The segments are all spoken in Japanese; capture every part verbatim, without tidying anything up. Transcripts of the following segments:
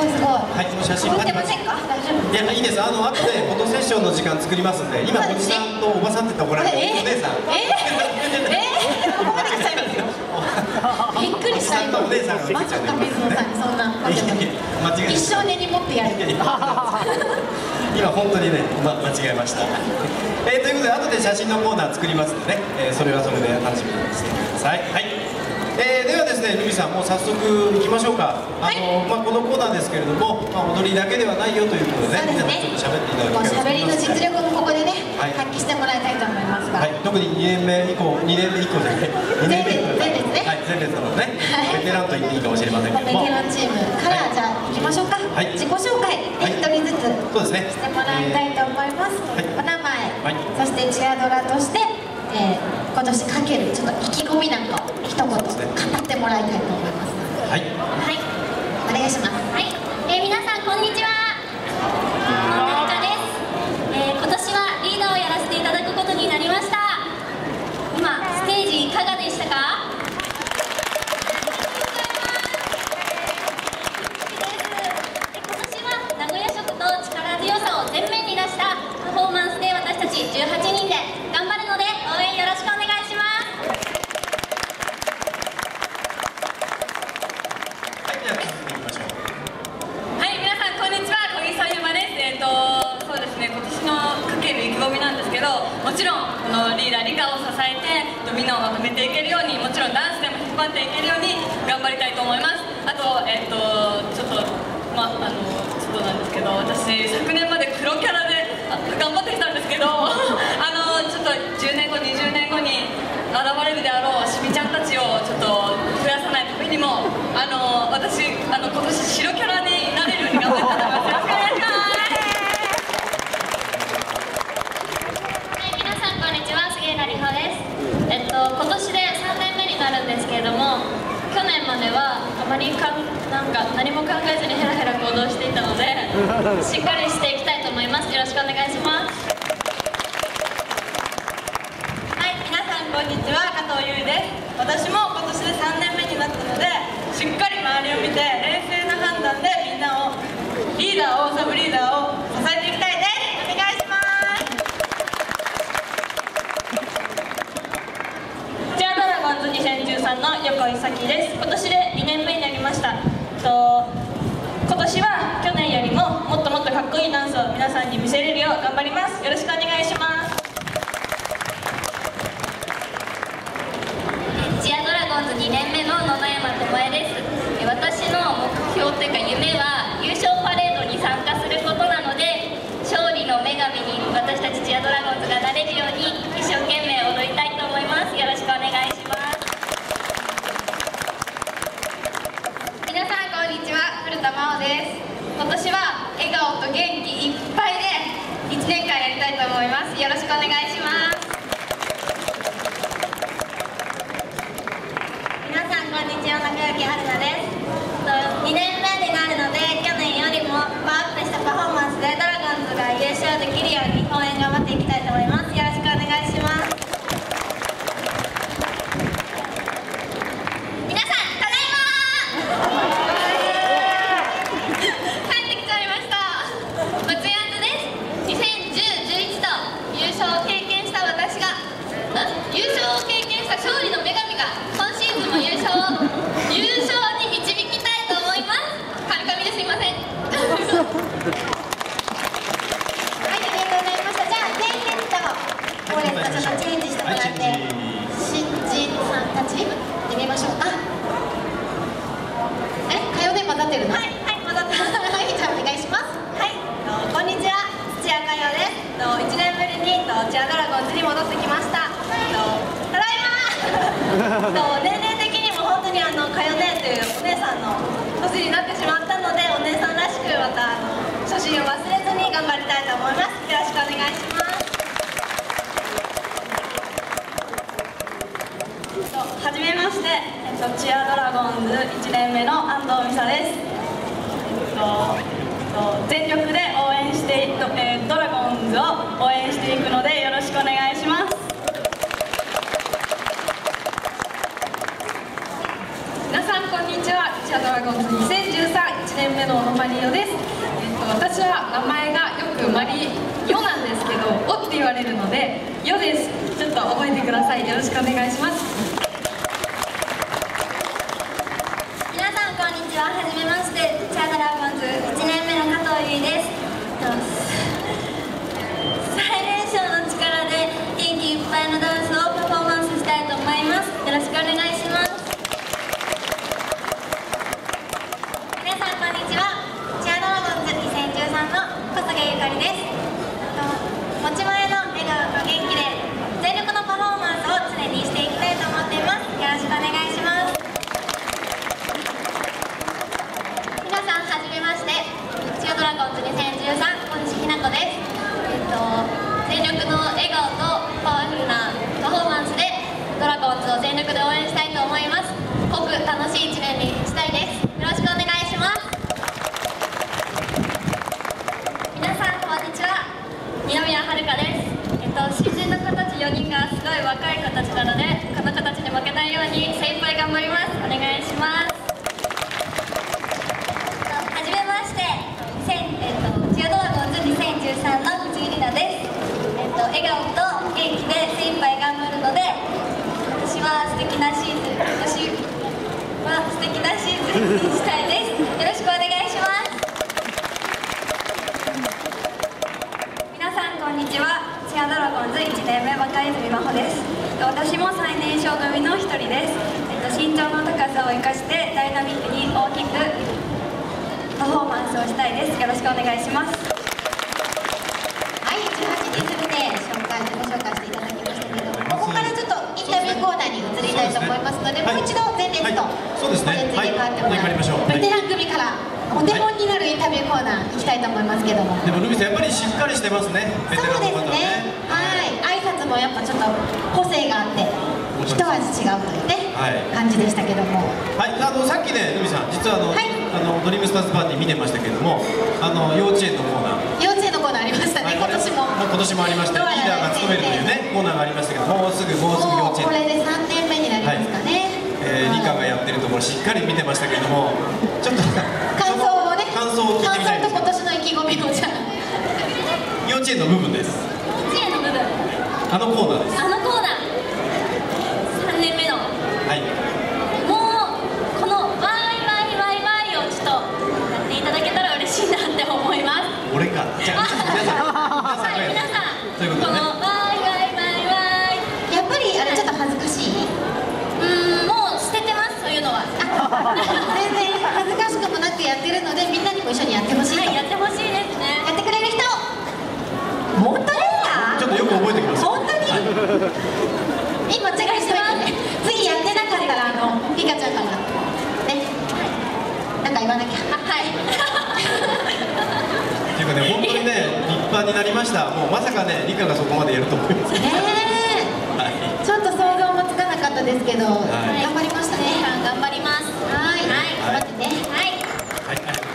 ごいすごい。 はい、その写真撮ってませんか？大丈夫？ いや、いいです。あの後でフォトセッションの時間作りますんで、今おじさんとおばさんって言ったら怒られるお姉さん。 ええええ、ここまで来ちゃいますよ。びっくりした今。 お姉さんがまさか水野さんにそんな。 間違え一生根に持ってやる。 今本当にね、ま、間違えました。えー、ということで後で写真のコーナー作りますので、ね、えー、それはそれで楽しみにしてください。はい。えー、ではですね、ルミさんもう早速行きましょうか。あの、はい、まあこのコーナーですけれども、まあ、踊りだけではないよということでね、皆さんちょっと喋っていただきたいと思います。 喋りの実力もここでね、はい、発揮してもらいたいと思いますが、はい、 特ににねんめ以降、にねんめ以降じゃない、にねんめ前列ね、 はい、前列なのでね、ベテランと言っていいかもしれませんけども、 ベテランチームから、はい、じゃあ行きましょうか。はい、自己紹介一人ずつそうですねしてもらいたいと思います。はい、お名前、はい、そしてチアドラとして、えー、今年かけるちょっと意気込みなんかを一言語ってもらいたいと思います。はい、はい、お願いします。 はい、えー、皆さんこんにちは。のりかです。えー、今年はリーダーをやらせていただくことになりました。今ステージいかがでしたか？前面に出したパフォーマンスで私たちじゅうはちにんで頑張るので応援よろしくお願いします。 はい、じゃあ続いていきましょう。 はい、皆さんこんにちは、小木さゆまです。えっとそうですね、今年のかける意気込みなんですけど、もちろんこのリーダーリカを支えてみんなをまとめていけるように、もちろんダンスでも引っ張っていけるように頑張りたいと思います。あとえっとちょっとまああのちょっとなんですけど、私昨年まで黒キャラで頑張ってきたんですけどあのちょっとじゅうねんごにじゅうねんごに現れるであろうしみちゃんたちをちょっと増やさないためにも、あの私あの今年白キャラになれるように頑張りたいと思います。よろしくお願いします。 はい、皆さんこんにちは、杉浦里穂です。えっと今年でさんねんめになるんですけれども、去年まではあまりかなんか何も考えずにヘラヘラ行動していたのでしっかりしていきたいと思います。よろしくお願いします。 はい、皆さんこんにちは、加藤優衣です。私も今年でさんねんめになったので、しっかり周りを見て冷静な判断でみんなをリーダーをサブリーダーを支えていきたいです。お願いします。チアドラゴンズにせんじゅうさんの横井咲です。今年でにねんめになりました。と今年は去年よりももっともっとかっこいいダンスを皆さんに見せれるよう頑張ります。よろしくお願いします。 チアドラゴンズにねんめの野々山智恵です。私の目標というか夢は優勝パレードに参加することなので、勝利の女神に私たちチアドラゴンズがなれるように一生懸命踊りたいと思います。よろしくお願いします。 皆さんこんにちは、古田真央です。今年は笑顔と元気いっぱいでいちねんかんやりたいと思います。よろしくお願いします。 皆さんこんにちは、中垣春菜です。にねんめになるので去年よりもパワーアップしたパフォーマンスでドラゴンズが優勝できるように応援頑張っていきたいと思います。よろしくお願いします。皆さんただいま帰ってきちゃいました。松井杏です。にせんじゅう、じゅういちと優勝を経験した私が優勝を経験した勝利の女神が今シーズンも優勝を優勝に導きたいと思います。カミカミですいませんはい、ありがとうございました。じゃあ前列と後列とちょっとチェンジしてもらって、新人さんたちで見ましょう。あ、え、火曜で混ざってるの？はい、はい、混ざってます。はい、じゃあお願いします。 はい、こんにちは、土屋佳代です。いちねんぶりにチアドラゴンズに戻ってきました。ただいま年齢的にも本当にあの佳代姉というお姉さんの年になってしまったので、お姉さんらしくまたあの初心を忘れずに頑張りたいと思います。よろしくお願いします。はじめまして、えっと、チアドラゴンズいちねんめの安藤美沙です。えっと全力で応援して、えー、ドラゴンズを応援していくのでよろしくお願いします。皆さんこんにちは、チアドラゴンズにせんじゅうさんいちちねんめの小野マリオです。えっと私は名前がよくマリヨなんですけど、おって言われるのでヨです。ちょっと覚えてください。よろしくお願いします。 皆さんこんにちは。はじめまして。チャードラゴンズいちねんめの加藤優衣です。最年少の力で元気いっぱいのダンスをパフォーマンスしたいと思います。よろしくお願いします。皆さんこんにちは。チアドラゴンズにせんじゅうさんの小菅ゆかりです。持ち前の笑顔と元気で全力のパフォーマンスを常にしていきたいと思っています。よろしくお願いします。皆さんはじめまして。チアドラゴンズにせんじゅうさん小西ひな子です。えっと全力の笑顔とパワフルなパフォーマンスでドラゴンズを全力で応援したいと思います。濃く楽しいいちねんにしたいです。よろしくお願いします。皆さんこんにちは。二宮遥です。えっと新人の子たちよにんがすごい若い子たちなので、この子たちに負けないように精一杯頑張ります。お願いします。はじめまして。えっとチアドラゴンズにせんじゅうさんの藤井里奈です。えっと笑顔と元気で精一杯頑張るので、私は素敵なシーズン、私は素敵なシーズンにしたいです。よろしくお願いします。皆さんこんにちは。チアドラゴンズいちねんめ若泉真帆です。私も最年少組の一人です。えっと身長の高さを生かしてダイナミックに大きくパフォーマンスをしたいです。よろしくお願いします。 はい、じゅうはちにん組で紹介自己紹介していただきましたけれども、ここからちょっとインタビューコーナーに移りたいと思いますので、もう一度前列とそうですね、 お列に変わってもらはい、 うベテラン組からお手本になるインタビューコーナー行きたいと思いますけども。 でもルミさんやっぱりしっかりしてますね。ベテそうランの方はですね。はい、挨拶もやっぱちょっと個性があって一味違うというね、 はい、 感じでしたけども。 はい、あのさっきねルミさん実はあの、 はい、 あのドリームスターズパーティー見てましたけれども、あの幼稚園のコーナー、 幼稚園のコーナーありましたね、 はい、 今年も。 今年もありまして、リーダーが務めるというねコーナーがありましたけど、もうすぐもうすぐ幼稚園。 これでさんねんめになりますかね。 えー、理科がやってるところしっかり見てましたけれども、ちょっと感想をね、 感想を聞いてみたいです。 感想と今年の意気込みをじゃあ。 幼稚園の部分です。 幼稚園の部分。 あのコーナーです。 あのコーナー。さんねんめの。 はい。 もうこのワイワイワイワイをちょっとやっていただけたら嬉しいなって思います。 俺か。じゃあ皆さん、 はい、皆さん。 ということでね。 このワイワイワイワイ。 やっぱりあれちょっと恥ずかしい。 うーん、もう捨ててます、そういうのは。 全然恥ずかしくもなくやってるので、みんなにも一緒にやってほしいと。 はい、やってほしいですね。 やってくれる人。本当ですか？ ちょっとよく覚えてください。 本当に？今チェックしてます。次やってなかったらあのピカちゃんからね、なんか言わなきゃ。 はい。 っていうかね、本当にね立派になりました。もうまさかね理科がそこまでやると思います。 ねえ。ちょっと想像もつかなかったですけど、頑張りましたね。 頑張ります。 はい。頑張ってね。はい。 はい。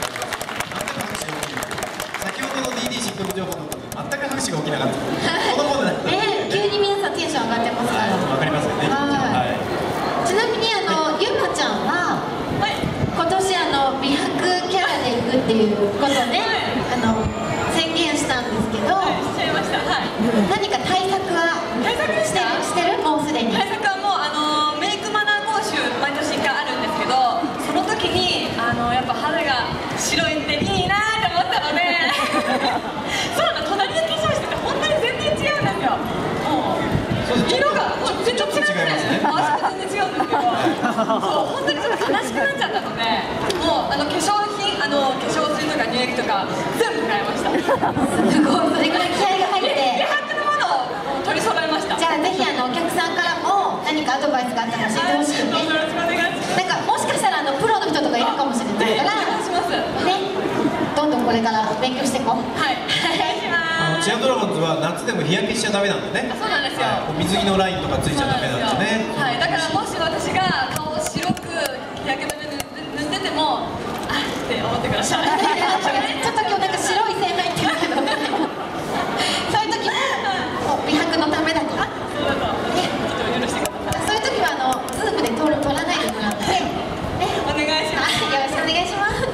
先ほどの ディーディー シックの情報のこと全く拍手が起きなかった。このコーナーねえ、急に皆さんテンション上がってますから。 わかりますよね。 はい。ちなみにあのゆまちゃんは今年あの美白キャラでいくっていうことね、あの宣言したんですけど、 しちゃいました。はい。 何か対策はしてるしてるもうすでに。 対策はもうあのメイクマナー講習毎年いっかいあるんですけど、その時にあのやっぱ肌が白いっていいなと思ったのでそうなの、隣の化粧してて本当に全然違うんですよ。もう色がもう全然違うんですね。回しが全然違うんですけど、そう本当にちょっと悲しくなっちゃったので、もうあの化粧品、あの化粧水とか乳液とか全部買いました。 すごい、それぐらい気合が入って。 美白のものを取り揃えました。 じゃあぜひあのお客さんからも何かアドバイスがあったら教えてほしいね。 よろしくお願いします。 なんかもしかしたらあのプロの人とかいるかもしれないからお願いします。 ね、どんどんこれから勉強していこう。 はい、お願いします。 チアドラゴンズは夏でも日焼けしちゃダメなんだね。 そうなんですよ。 水着のラインとかついちゃダメなんですね。 はい、だからもし私が顔を白く日焼け止め塗ってても、あって思ってください。 ちょっと今日なんか白い線入ってるけど、そういう時も美白のためだと。 そうだと。ね、ちょっと許してください。 そういう時はあのズームで撮る撮らないでもらって、ね、 お願いします。 よろしくお願いします。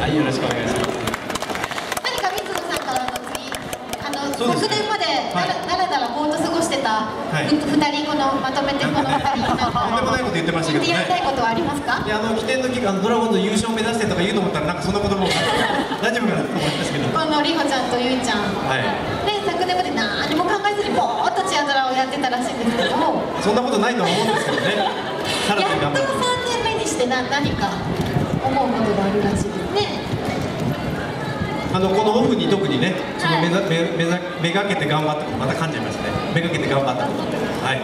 はい、よろしくお願いします。 何か水野さんからの次、あの昨年までだらだらだらぼーっと過ごしてたふたり、このまとめてこのふたりなんかとんでもないこと言ってましたけどね。 やりたいことはありますか？ いや、あの起点の時あのドラゴンズ優勝目指してとか言うと思ったらなんかそんなことも大丈夫かなと思いますけど。 このりほちゃんとゆいちゃん、はい、で昨年まで何も考えずにぼーっとチアドラをやってたらしいんですけども、 そんなことないとは思うんですけどね。 やっとさんねんめにしてな何か思うことがあるらしいですね。 あのこのオフに特にね、その目ざ、はい、目ざめがけて頑張ったこと、また噛んじゃいましたね。めがけて頑張ったこと、はい。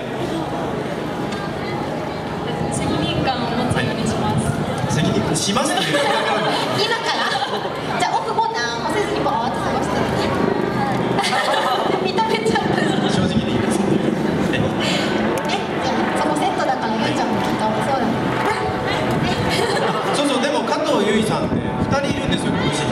責任感を持つようにします。 はい、責任感しますという。 今からじゃあオフも何もせずにぼーっと過ごしてるね。認めちゃう。 正直に言います。ね、 じゃあそこセットだからゆいちゃんもきっとそうだ。 そうそう、でも加藤由衣さんってふたりいるんですよ、今年。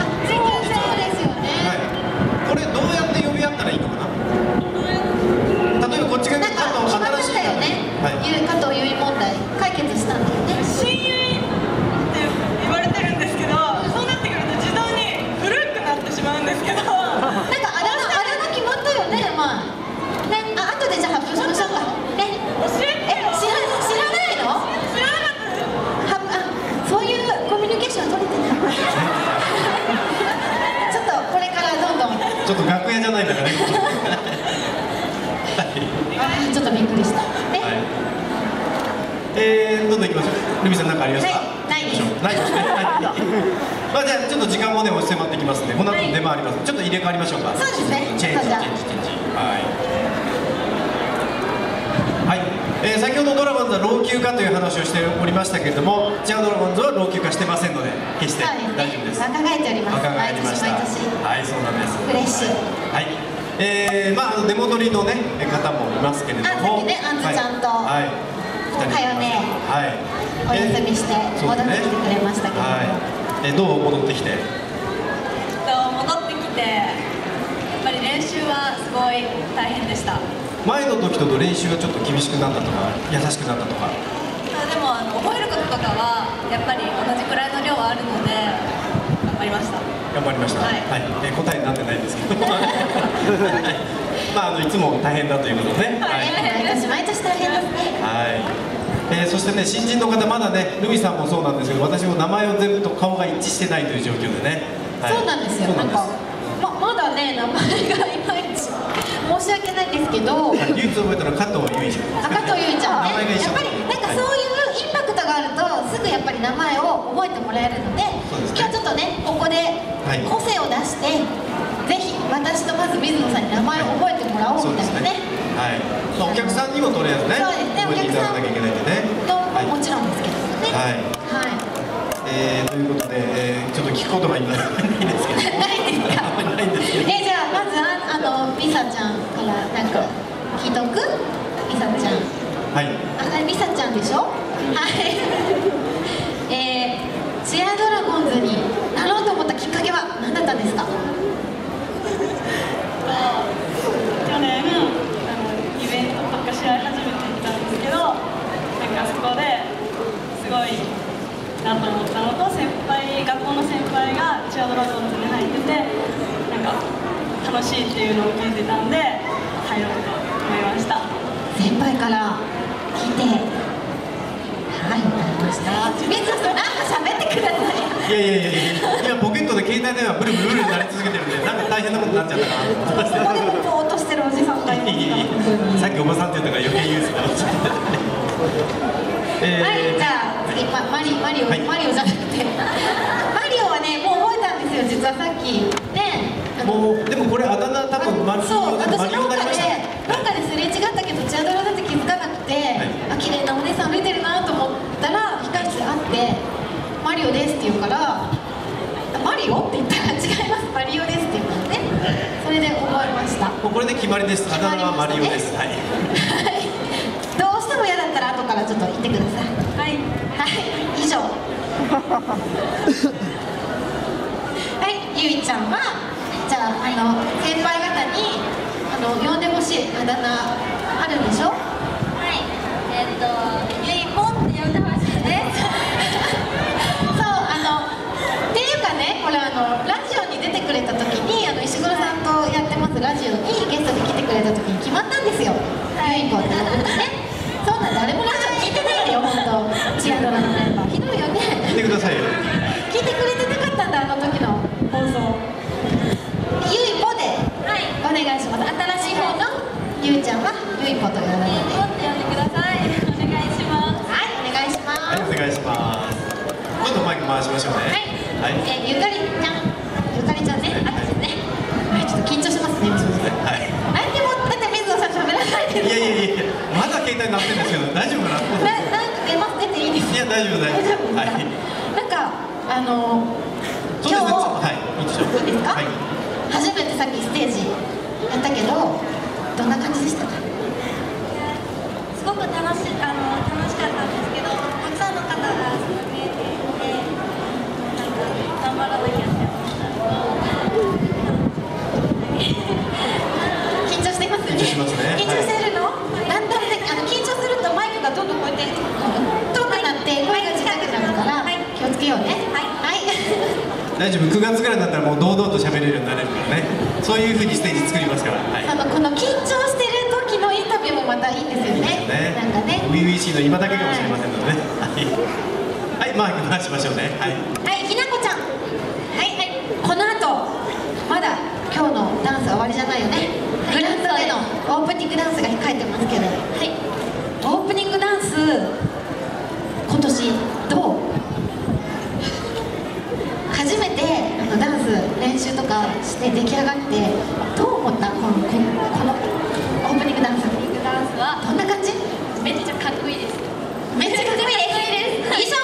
これどうやって呼び合ったらいいのかな。例えばこっちが加藤決まったよね。加藤由衣問題解決したんだよね。 親友って言われてるんですけど、そうなってくると自動に古くなってしまうんですけど。なんかあれのあれの決まったよね、まあ。ね、あ後でじゃあ発表しましょうか。ね。 教えてよ。 知ら知らないの？ 知らなかった。 はあ、そういうコミュニケーション取れてない。ちょっとこれからどんどん。 ちょっと楽屋じゃないんだからね。 ちょっとびっくりした。ね。はい、 えー、どんどん行きましょう。ルミさん、何かありますか？ ないです。 ないですね。まあ、じゃあ、ちょっと時間もね、押し迫ってきますので、この後出回ります。ちょっと入れ替わりましょうか。 そうですね。 チェンジ、チェンジ、チェンジ。はい。はい。えー、先ほどドラゴンズは老朽化という話をしておりましたけれども、チアドラゴンズは老朽化してませんので、決して大丈夫です。 若返っております。 若返りました。はい、そうなんです。 フレッシュ。 はい。えー、まあ、あの出戻りのね、方もいますけれども。 あ、ね、あんずちゃんと。はい。おはよね。 はい。 お休みして、戻ってきてくれましたけど。はい。 え、どう戻ってきて。 戻ってきて、やっぱり練習はすごい大変でした。 前の時と練習がちょっと厳しくなったとか、優しくなったとか。 でも、あの覚えることとかは、やっぱり同じくらいの量はあるので。頑張りました。 頑張りました。はい。はい、え、答えになってないんですけど。まあ、あのいつも大変だということでね。 はい。毎年毎年大変ですね。 はい。えー、そしてね、新人の方まだね、ルミさんもそうなんですけど、私も名前を全部と顔が一致してないという状況でね。 はい、そうなんですよ。なんか、ままだね、名前がいまいち。申し訳ないんですけど。 唯一覚えたのは加藤由衣ちゃん。 加藤由衣ちゃんね。やっぱり、なんかそういうインパクトがあると、すぐやっぱり名前を覚えてもらえるので。今日ちょっとね、ここで個性を出して、ぜひ私とまず水野さんに名前を覚えてもらおうみたいなね。 はい。まあ、お客さんにもとりあえずね、 そうですね、お客さんなきゃいけないんでね。 もちろんですけどね。はい。はい。 えー、ということで、えー、ちょっと聞くことが今ないんですけど。 ないですか。 ないんですけど。 え、じゃあまずああのミサちゃんからなんか聞いとく？ミサちゃん。 はい。 あ、ミサちゃんでしょ？はい。えー、チアドラゴンズになろうと思ったきっかけは何だったんですか？ 去年、あのイベントとか試合初めて行ったんですけど、なんかそこですごいなと思ったのと、先輩、学校の先輩がチアドラゴンズに入ってて、なんか楽しいっていうのを聞いてたんで、入ろうと思いました。 先輩から聞いて、はい、わかりました。水野さん、なんか喋ってください。 いやいやいや、今ポケットで携帯電話ブルブルブルになり続けてるんで、なんか大変なことになっちゃったかな。 そこでもぼーっとしてるおじさんがいます。 さっきおばさんって言ったから余計言うんですけど。 えー、はい、じゃあ次、ま、マリマリオ、はい、マリオじゃなくてマリオはね、もう覚えたんですよ、実はさっきね。 もうでもこれあだ名多分マリオ、 そう、私農家で農家ですれ違ったけどチアドラだって気づかなくて、はい、あ、綺麗なお姉さん歩いてるなと思ったら控室で会って「マリオです」って言うから「マリオ?」って言ったら「違います、マリオです」って言ったのね。それで覚えました。 もうこれで決まりです。あだ名はマリオです。はい。 どうしても嫌だったら後からちょっと言ってください。はい、はい、以上。はい、ゆいちゃんはじゃあ、あの先輩方にあの呼んでほしいあだ名あるんでしょ？ はい、えっとゆいぽんって呼んでほしいです。 そう、あのっていうかね、これあのラジオに出てくれた時にあの石黒さんとやってますラジオにゲストで来てくれた時に決まったんですよ、ゆいこって呼ぶのね。そうなんだ、誰もラジオ聞いてないんだよ、本当。チアドラのメンバーひどいよね。 聞いてくださいよ。 聞いてくれてなかったんだ、あの時の放送。ゆいぽでお願いします。新しい方のゆいちゃんはゆいぽと呼ばれて。 ゆいぽって呼んでください。お願いします。 はい、お願いします。 はい、お願いします。どんどんマイク回しましょうね。 はい、はい、えー、ゆかりちゃん、ゆかりちゃんね、あですね。はい、ちょっと緊張しますね、水野さん。はい。あ、でも、だって水野さん喋らないで。 いやいやいや、まだ携帯鳴ってるんですけど、大丈夫かな。 な、なんか出ます、出ていいです。 いや、大丈夫、大丈夫。はい。 なんか、あの、今日、 はい、いいでしょう。 いいですか。 はい。 初めてさっきステージやったけど、どんな感じでしたか。 すごく楽しい、あの、楽しかったんですけど、たくさんの方が見えていて、なんか頑張らなきゃって思った緊張していますよね。 緊張しますね。 緊張してるの、だんだんね、あの緊張するとマイクがどんどんこうやって遠くなって声が小さくなるから、気をつけようね。はい。はい。 大丈夫、くがつぐらいになったらもう堂々と喋れるようになれるからね。そういう風にステージ作りますから。はい。 あのこの緊張してる時のインタビューもまたいいんですよね。 ね。 なんかね。 初々しいの今だけかもしれませんのでね。はい。はい、マイク回しましょうね。はい。 はい、ひなこちゃん。はいはい。この後まだ今日のダンスは終わりじゃないよね。グランドでのオープニングダンスが控えてますけど。はい。オープニングダンス今年どう？初めてあのダンス練習とかして出来上がってどう思った？このこのこのオープニングダンス。オープニングダンスはどんな感じ？ めっちゃかっこいいです。 めっちゃかっこいいです。以上。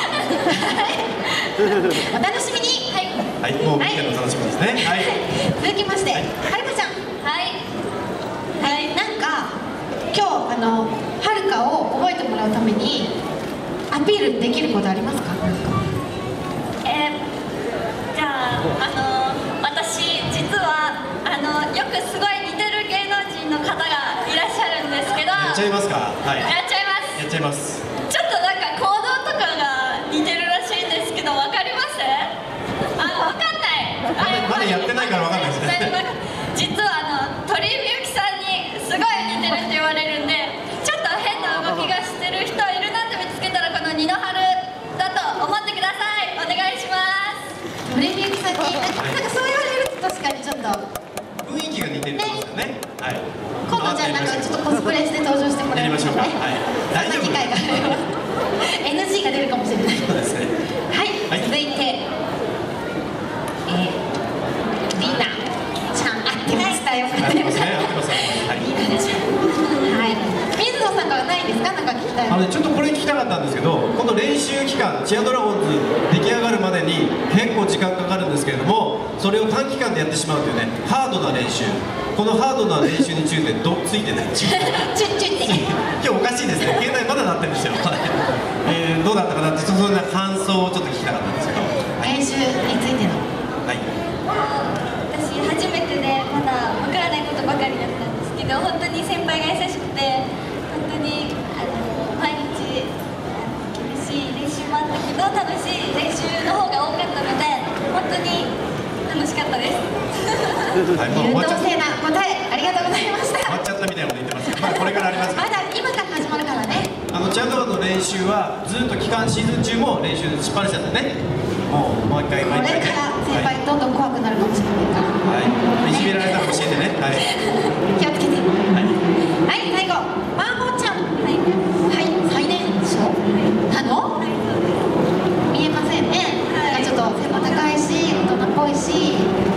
お楽しみに。はい。 はい、もう見ての楽しみですね。はい。 続きまして、はるかちゃん。 はい。 はい。なんか今日あのはるかを覚えてもらうためにアピールできることありますか？なんか。 えー、じゃあ、あの私実はあのよくすごい似てる芸能人の方がいらっしゃるんですけど。 やっちゃいますか？はい。 やっちゃいます。 やっちゃいます。 ちょっとなんか行動とかが似てるらしいんですけど、わかります？あ、わかんない。 まだまだやってないからわかんないですね。 実はあの鳥居みゆきさんにすごい似てるって言われるんで、ちょっと変な動きがしてる人いるなって見つけたらこの二の春だと思ってください。お願いします。 鳥居みゆきさんになんかそう言われると確かにちょっと雰囲気が似てるんですよね。はい。 今度じゃあなんかちょっとコスプレして登場してもらいましょうか。はい。 大丈夫。 機会がエヌジー が出るかもしれない。 そうですね。 はい。続いて、えー、リーナちゃん合ってましたよ。合ってますね。合ってます。はい。リーナちゃん。はい。水野さんからないですか？なんか聞きたい。 あのちょっとこれ聞きたかったんですけど、この練習期間、チアドラゴンズ出来上がるまでに結構時間かかるんですけれども、それを短期間でやってしまうというね、ハードな練習。このハードな練習についてどついてないチュッチュッて今日おかしいですね、携帯まだ鳴ってるんですよ、えー、どうだったかなって、そんな感想をちょっと聞きたかったんですけど、 練習についての、 はい、 私初めてでまだわからないことばかりだったんですけど、本当に先輩が優しくて、本当にあの毎日厳しい練習もあったけど楽しい練習の方が多かったので、本当に楽しかったです。 はい、もう終わっちゃった。 優等生な答えありがとうございました。 終わっちゃったみたいなこと言ってますけど、まあこれからありますまだ今から始まるからね。 あのチアドラゴンの練習はずっと期間シーズン中も練習しっぱなしだったね。もうもう一回これ毎回、ね、 から先輩どんどん怖くなるかもしれないから。 はい。いじめられたら教えてね。はい。 気をつけて。はい。はい、最後マンホちゃん。はい。はい、最年少なの？見えませんね。なんかちょっと背も高いし、大人っぽいし。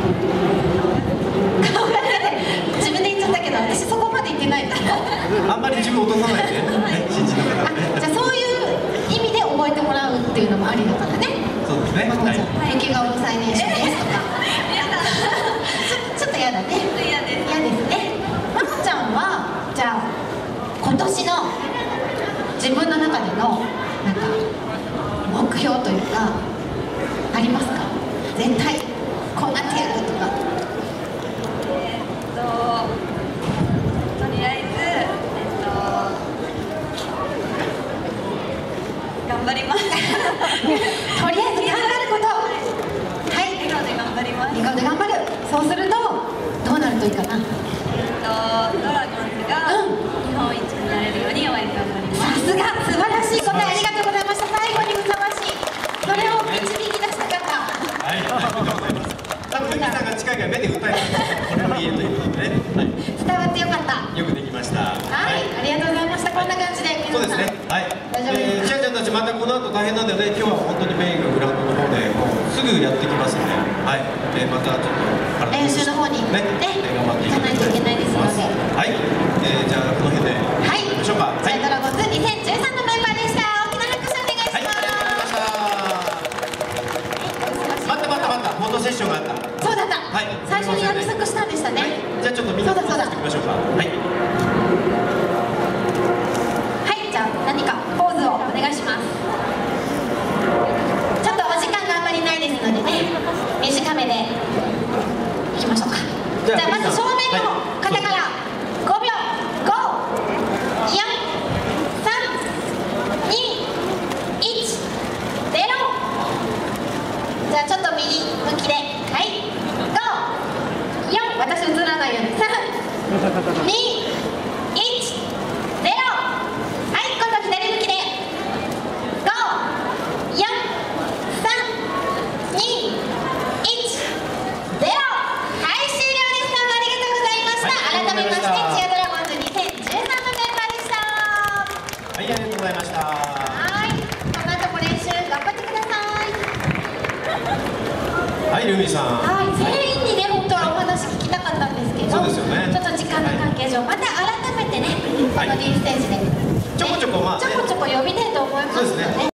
自分で言っちゃったけど、私そこまで言ってないんだ。 あんまり自分落とさないで、ね、新人の方ね。 じゃあそういう意味で覚えてもらうっていうのもありだからね。 そうですね。 はい。雪顔の最年少ですとか。ちょっと嫌だね。嫌です。嫌ですね。まこちゃんはじゃあ今年の自分の中でのなんか目標というかありますか？絶対このいいかな。 えっとドラゴンズが日本一になれるように応援頑張ります。 さすが素晴らしい答えありがとうございました。最後にふさわしいそれを導き出した方。 はい、ありがとうございます。多分ルミさんが近いから目で答えてこれを言えということでね、はい、 伝わってよかった。 よくできました。 はい、ありがとうございました。こんな感じでそうですね。はい。 大丈夫ですか。 ちあちゃんたちまたこの後大変なんだよね。今日は本当にメインのグラウンドの方でもうすぐやってきますので、はい。えー、またちょっと練習の方にね、 頑張ってい行かないといけないですので。 はい。えー、じゃあこの辺ではい。 行きましょうか。 じゃあドラゴンズにせんじゅうさんのメンバーでした。大きな拍手お願いします。 はい、ありがとうございました。待った待った待った。フォトセッションがあった。 そうだった。 はい。 最初に約束したんでしたね。はい、 じゃあちょっとみんなでしていきましょうか。はい。 じゃあ何かポーズをお願いします。ちょっとお時間があんまりないですのでね、短めでいきましょうか。じゃあまず正面の方からごびょう、ご、よん、さん、に、いち、ゼロ。じゃあちょっと右向きで、はい、ご、よん、私映らないように、さん、に、いち、ゼロ。 ありがとうございました。 はい、この後も練習頑張ってください。 はい、ルミさん。 はい、全員にね、本当はお話聞きたかったんですけど、 そうですよね。 ちょっと時間の関係上、また改めてね、この D ステージで